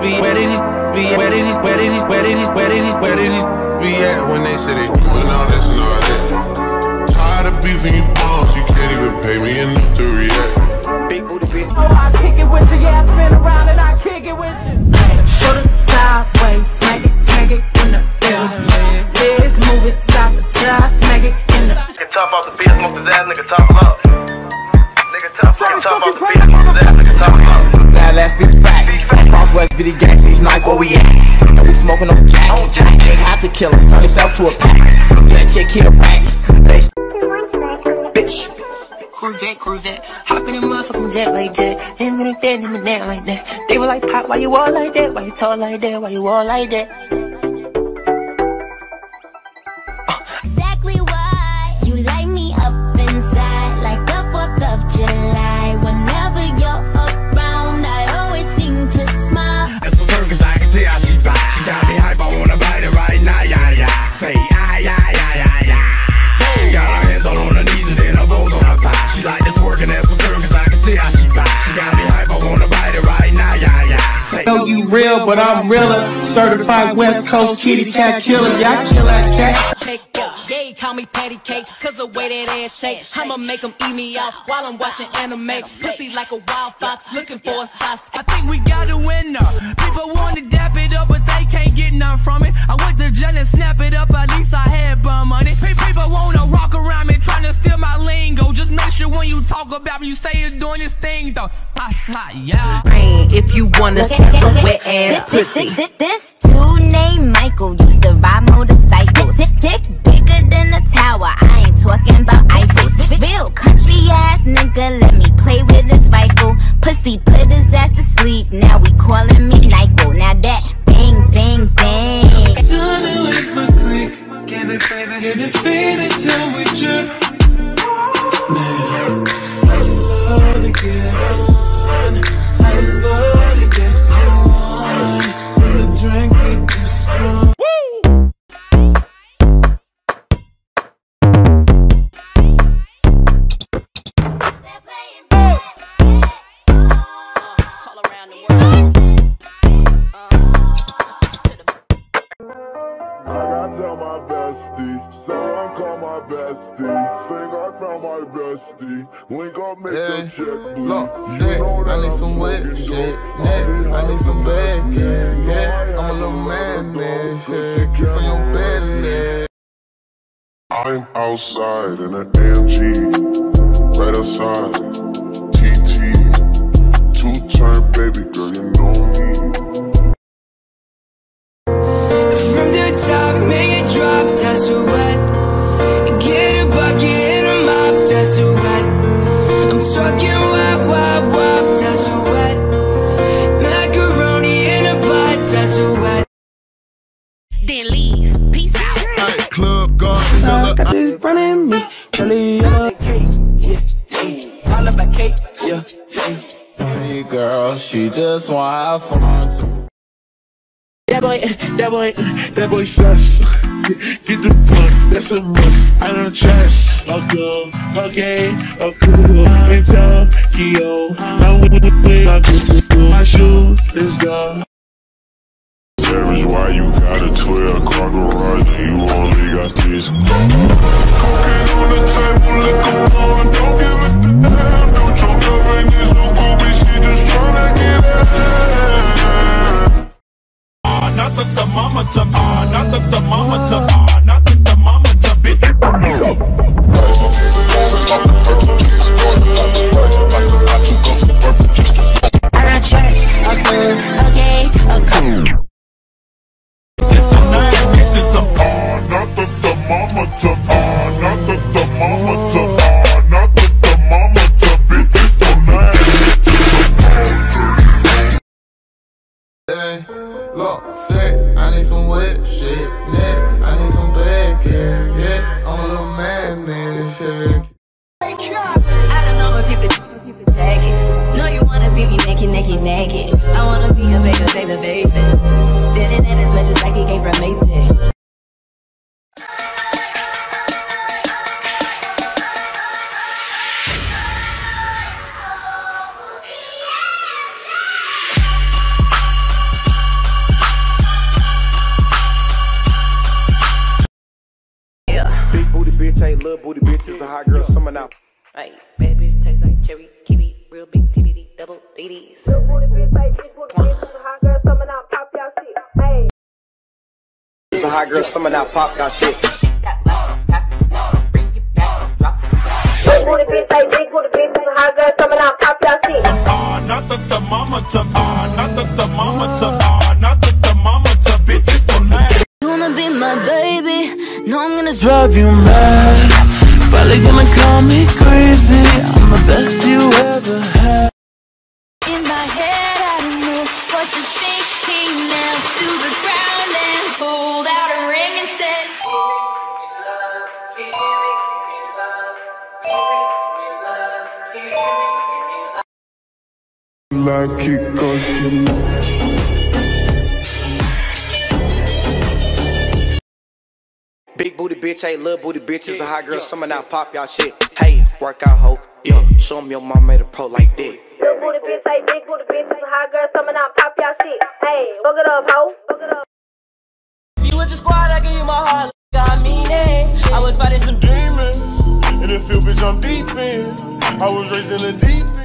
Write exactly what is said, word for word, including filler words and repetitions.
be? Where did these be? Where did these? Where did these? Where did these? Where did these? Where did these be at when they say they doing all this and all that? Tired of beefing you bombs, you can't even pay me enough to react. Big booty bitch. Oh, I kick it with you, yeah, I spin around and I kick it with you. Shoot it sideways, smack it, smack it in the air. Let's move it side to side, smack it in the air. Nigga top off the beat, smoke his ass, nigga top up. Nigga top, nigga top off the beat, smoke his ass, nigga top up. Now let's be facts. Crosswest V D gang, six knife where we at. We smoking on jack. Ain't have to kill him, turn yourself to a pack. Get a chick, hit a rack. Bitch. Corvette, Corvette. Hop in a motherfucking jet like that. And then that, and then that like that. They were like, Pop, why you all like that? Why you talk like that? Why you all like that? Exactly why you light me up inside like the fourth of July. Whenever you're around, I always seem to smile. That's for certain, cause I can tell she fly. She got me hype, I wanna bite it right now, yeah, yeah. Say, ah, yeah, yeah, yeah, yeah. She got her hands all on her knees and then her bones on her thigh. She like to twerk and that's for certain, cause I can tell she fly. She got me hype, I wanna bite it right now, yeah, yeah. Say, know you real, but I'm realer. Certified West Coast kitty cat killer. Y'all kill that cat. Yeah, call me patty cake, cause the way that ass shake, I'ma make them eat me out while I'm watching anime. Pussy like a wild fox, looking for a sauce. I think we got a winner. People wanna dap it up, but they can't get none from it. I went to jail and snap it up, at least I had bum money. People wanna rock around me, trying to steal my lingo. Just make sure when you talk about me, you say you're doing this thing though. Ha, ha, yeah. If you wanna see some wet ass pussy. This dude named Michael used to ride motorcycles. Dick bigger than a tower, I ain't talking about Eiffels. Real country ass nigga, let me play with his rifle. Pussy put his ass to sleep, now we calling me Nyko. Now that bang, bang, bang. Done with my click. Give it, baby, give it, baby, time with you. Man, I love to get on. I love to get on. When the drink get too strong. Tell my bestie, someone call my bestie. Think I found my bestie. Link up, make yeah. a check. Look, sex, I need some wet shit. Neck, I need some bacon. Yeah, I'm a little man, man. Yeah, kiss on your belly. I'm outside in an A M G, right outside. T T, two turn baby girl, you know me. From the top, make it drop, that's a wet. Get a bucket and a mop, that's a wet. I'm talking wop, wop, wop, that's a wet. Macaroni in a pot, that's a wet. Then leave, peace out. Hey, club guard, I got this running me, Kelly, yeah. All about cake, yeah. Hey, girl, she just want to have fun too. That boy, that boy, that boy sus. Get the fuck, that's a must. I don't trust. Okay, okay, okay. In Tokyo, I'm with my shoe is the. Savage, why you got a twelve car garage and you only got this? Cocaine on the table, liquor on, don't give a damn. Don't your girlfriend is so cool, bitch, she just tryna get out. Not the thermometer, ah, not the thermometer, ah, not the thermometer, bitch. I don't trust. Okay, okay, okay. Ah, not the thermometer, ah, not the thermometer, ah, not the thermometer, bitch, it's the man. Hey, look, sex, I need some wet shit. Neck, I need some bacon. Yeah, I'm a little man, man. I don't know if you could, if you could take it. No, you wanna see me naked, naked, naked. I wanna be a baby, baby, baby. Spinning in his red just like he came from Maytag. hey, little booty bitches, a hot girl summer now. Hey, bad bitch taste like cherry, kiwi, real big titty, double titties. Little booty bitch like big booty bitches, a hot girl summer now, pop y'all shit. Hey. It's a hot girl summer now, pop y'all shit. Big booty bitch like big booty bitches, a hot girl summer now, pop y'all shit. Ah, not the thermometer, ah, not the thermometer, ah, not the thermometer, bitch, it's so nice. You wanna be my baby? No, I'm gonna drive you mad. Probably gonna call me crazy. I'm the best you ever had. In my head, I don't know what you're thinking. Nailed to the ground and pulled out a ring and said, Like it cause you Big booty bitch, hey, little booty bitches, a hot girl summer now, pop y'all shit. Hey, work out hoe, yeah, show 'em your mom made a pro like that. Little booty bitch like big booty bitches, a hot girl summer now, pop y'all shit. Hey, fuck it up, ho, fuck it up. If you with the squad, I give you my heart, like I mean it. I was fighting some demons in the field, bitch, I'm deep in. I was raised in the deep end.